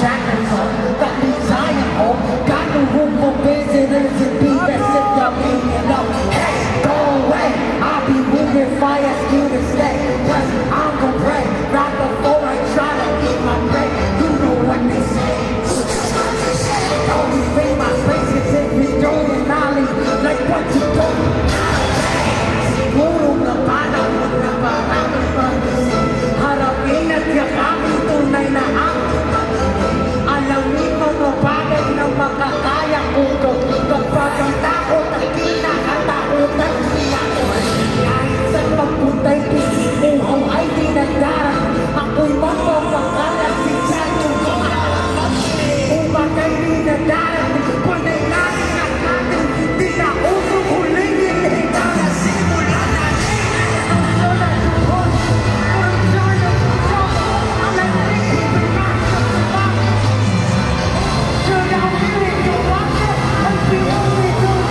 sacrifice. Got me giant hope, got no room for visitors and be best if y'all leave me alone. Hey, go away, I'll be moving fire, still to stay. Cause I'm gon' pray, right before I try to eat my prey. You know what they say. Always bring my space, it's in me throwing nolly, like what you do. Siguro na para mo na marami mag-isip. Harapin at yakapin tunay na ang alamin mga bagay na makakaya ko to. Kapag ang takot at kinakatakutan siya ko. Kahit sa pagpuntay pinikuhaw ay dinadaran. Ako'y mapapakalat si Sanyo ko. Umakay dinadaran, panay natin at natin. Di na usong huling hinihita na simula natin. Ang sola suhon, ang sola suhon, ang nagpipin na sa sabang. Should I really do what I'd be only doing?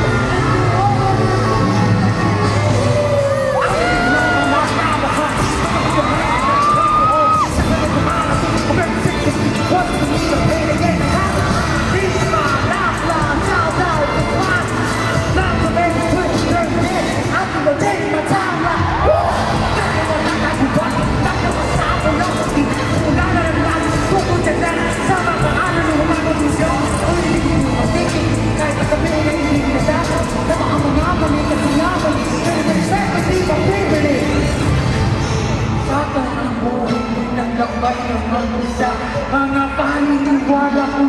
Naglakbay ng mag-isa, mga paniniwala kong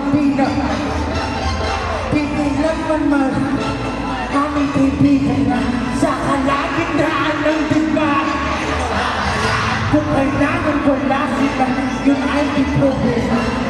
pipilan man marami, aming kaibigan na sa kalagitnaan ng digma. Kung kailangan wala sila, yun ay di problema.